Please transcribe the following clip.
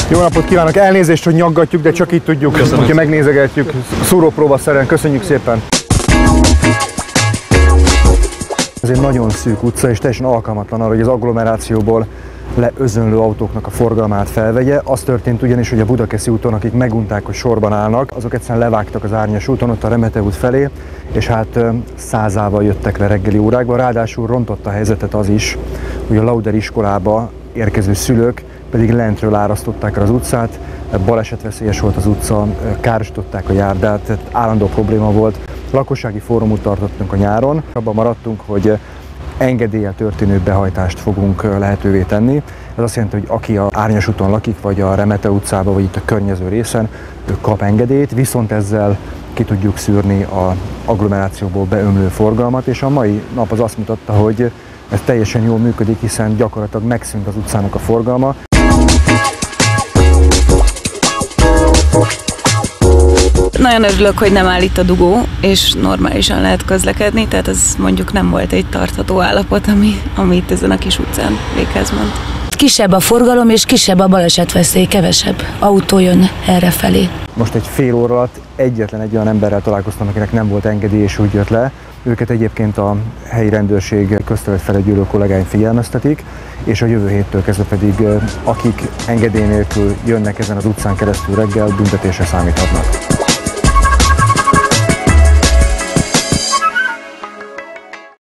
Jó napot kívánok! Elnézést, hogy nyaggatjuk, de csak így tudjuk, hogyha megnézegetjük szúrópróbaszerűen. Köszönjük szépen! Ez egy nagyon szűk utca, és teljesen alkalmatlan arra, hogy az agglomerációból leözönlő autóknak a forgalmát felvegye. Az történt ugyanis, hogy a Budakeszi úton, akik megunták, hogy sorban állnak, azok egyszerűen levágtak az Árnyas úton, ott a Remete út felé, és hát százával jöttek le reggeli órákban. Ráadásul rontott a helyzetet az is, hogy a Lauder iskolába érkező szülők pedig lentről árasztották el az utcát, balesetveszélyes volt az utca, károsították a járdát, tehát állandó probléma volt. Lakossági fórumot tartottunk a nyáron, abban maradtunk, hogy engedéllyel történő behajtást fogunk lehetővé tenni. Ez azt jelenti, hogy aki a Árnyas úton lakik, vagy a Remete utcában, vagy itt a környező részen, ő kap engedélyt, viszont ezzel ki tudjuk szűrni az agglomerációból beömlő forgalmat, és a mai nap az azt mutatta, hogy ez teljesen jól működik, hiszen gyakorlatilag megszűnt az utcának a forgalma. Nagyon örülök, hogy nem áll itt a dugó, és normálisan lehet közlekedni, tehát ez mondjuk nem volt egy tartható állapot, ami itt ezen a kis utcán véghez ment. Kisebb a forgalom, és kisebb a balesetveszély, kevesebb autó jön errefelé. Most egy fél óra alatt egyetlen egy olyan emberrel találkoztam, akinek nem volt engedély, és úgy jött le. Őket egyébként a helyi rendőrség közterületfelügyelő kollégáim figyelmeztetik, és a jövő héttől kezdve pedig akik engedély nélkül jönnek ezen az utcán keresztül reggel, büntetésre számíthatnak.